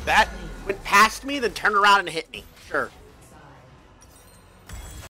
That went past me, then turned around and hit me. Sure.